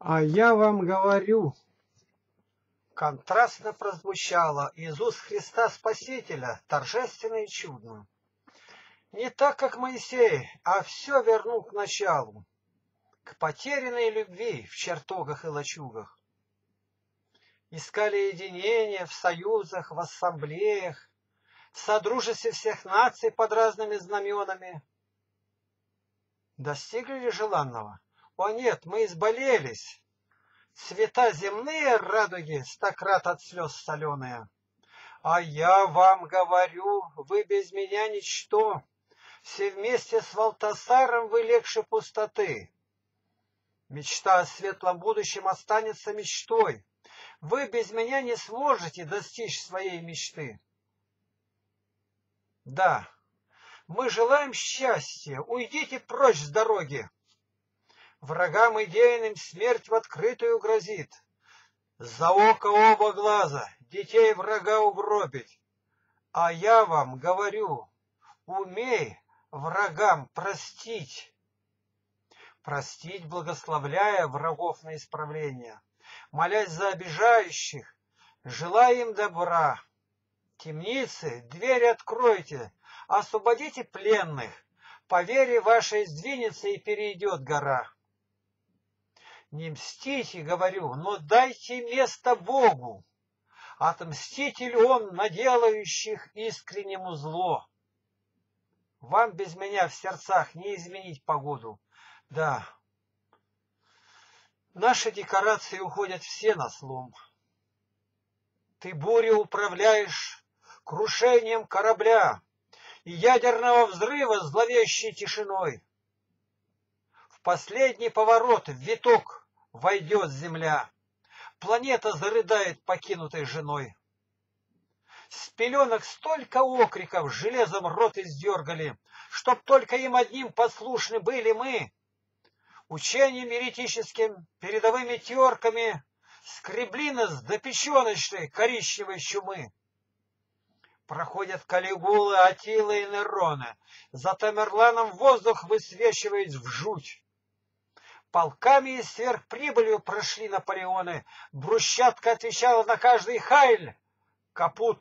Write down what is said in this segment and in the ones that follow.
А я вам говорю, контрастно прозвучало из уст Христа Спасителя, торжественно и чудно. Не так, как Моисей, а все вернул к началу, к потерянной любви в чертогах и лачугах. Искали единение в союзах, в ассамблеях, в содружестве всех наций под разными знаменами. Достигли ли желанного? О нет, мы изболелись. Цвета земные радуги стократ от слез соленые. А я вам говорю, вы без меня ничто. Все вместе с Валтасаром вы легче пустоты. Мечта о светлом будущем останется мечтой. Вы без меня не сможете достичь своей мечты. Да, мы желаем счастья, уйдите прочь с дороги. Врагам идейным смерть в открытую грозит. За око оба глаза детей врага угробить. А я вам говорю, умей врагам простить. Простить, благословляя врагов на исправление, молясь за обижающих, желая им добра. Темницы, двери откройте, освободите пленных, по вере вашей сдвинется и перейдет гора. Не мстите, говорю, но дайте место Богу. Отмститель он, наделающих искреннему зло. Вам без меня в сердцах не изменить погоду. Да, наши декорации уходят все на слом. Ты бурю управляешь крушением корабля и ядерного взрыва зловещей тишиной. В последний поворот в виток войдет земля. Планета зарыдает покинутой женой. С пеленок столько окриков железом рот издергали, чтоб только им одним послушны были мы. Учением еретическим, передовыми терками скребли нас до печеночной коричневой чумы. Проходят Калигулы, Атилы и Нероны, за Тамерланом воздух высвечивает в жуть. Полками и сверхприбылью прошли Наполеоны, брусчатка отвечала на каждый хайль, капут.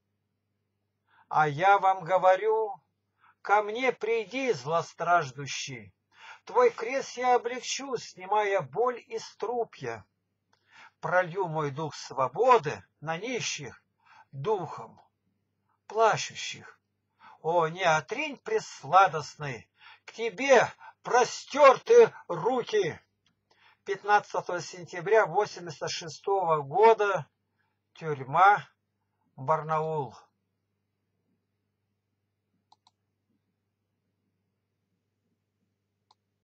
А я вам говорю, ко мне приди, злостраждущий, твой крест я облегчу, снимая боль и струпья. Пролью мой дух свободы на нищих духом плачущих. О, не отринь пресладостный, к тебе простерты руки. 15 сентября 1986 года, тюрьма, Барнаул.